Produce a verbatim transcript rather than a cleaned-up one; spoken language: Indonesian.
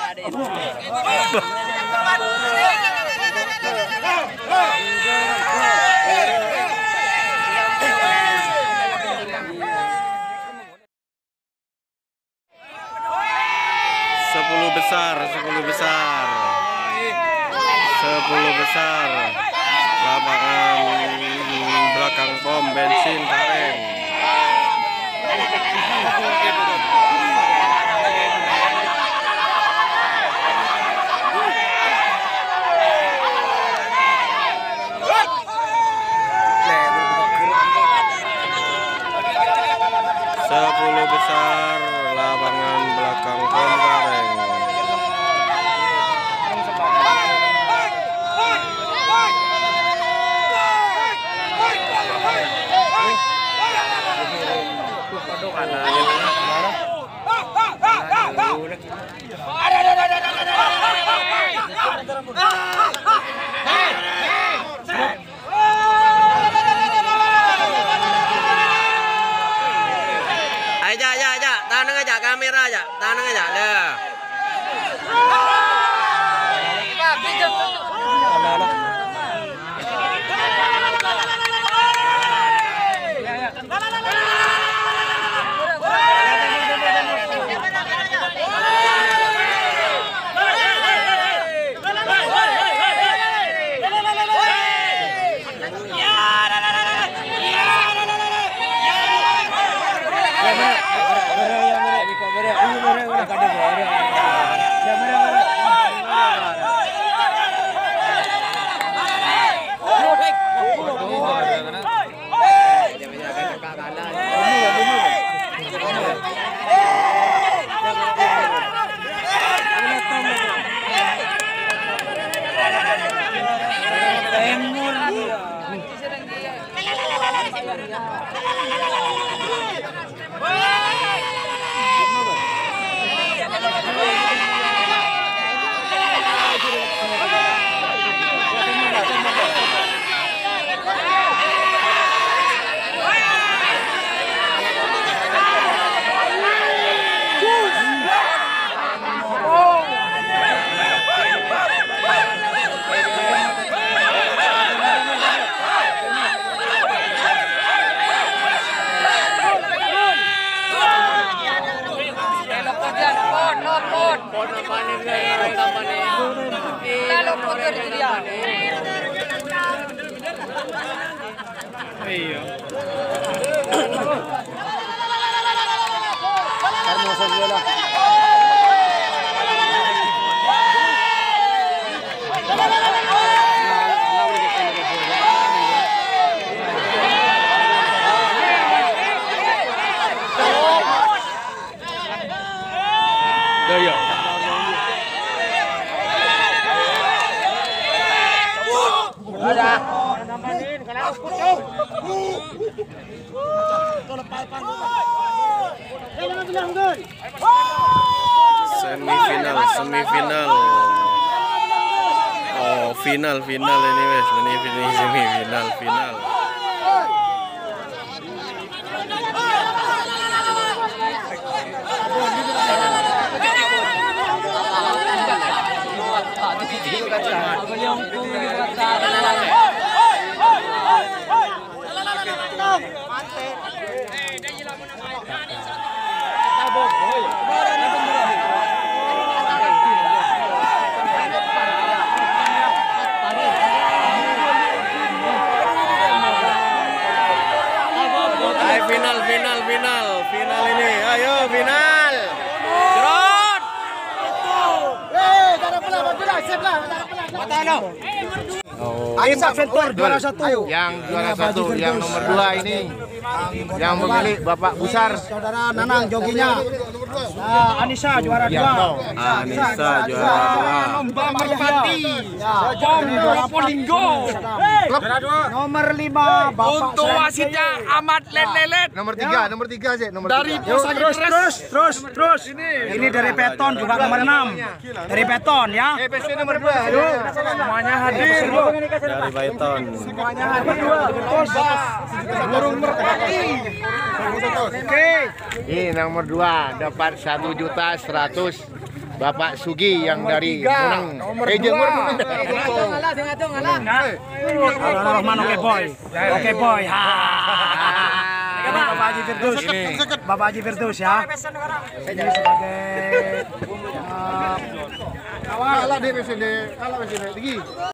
Sepuluh besar, sepuluh besar, sepuluh besar. Lapangan belakang pom bensin Kareng. Sepuluh besar lapangan belakang pom Kareng. Aja aja aja, tahan aja kamera aja, tahan aja dah. Iya. Daya. Semifinal, semifinal. Oh, final, final ini wes, ini ini semifinal, final. Final, final, final, final ini, ayo final. Jerot. Eh, tak pula, sudah siap lah, tak pula. Mata lo. Oh. Impak Ventur juara satu. Yang juara satu, yang nomor dua ini, yang pemilik Bapak Busar. Saudara Nanang joginya. Uh, Anissa juara dua. Anissa juara dua. Lomba Merpati. Bom Probolinggo. Nomor lima Bapak. Untuk wasitnya Ahmad Lelet. Nomor tiga, nomor tiga sih, nomor Dari tiga. Yuk, terus, terus, terus, terus. Ini, ini dari Peton juga nomor enam. Dari Peton ya. E P C nomor dua. Semuanya hadir. Dari Baiton. Semuanya hadir. Terus. Burung Merpati. Oke. Ini nomor dua dapat satu juta seratus Bapak Sugi yang dari Munang. Eh Jember Munang. Rahman oke boy. Oke boy. Ha. Bapak Haji Firdaus. Bapak Haji Firdaus ya. Ini sebagai Kalah deh sini, kalah sini. Tinggi.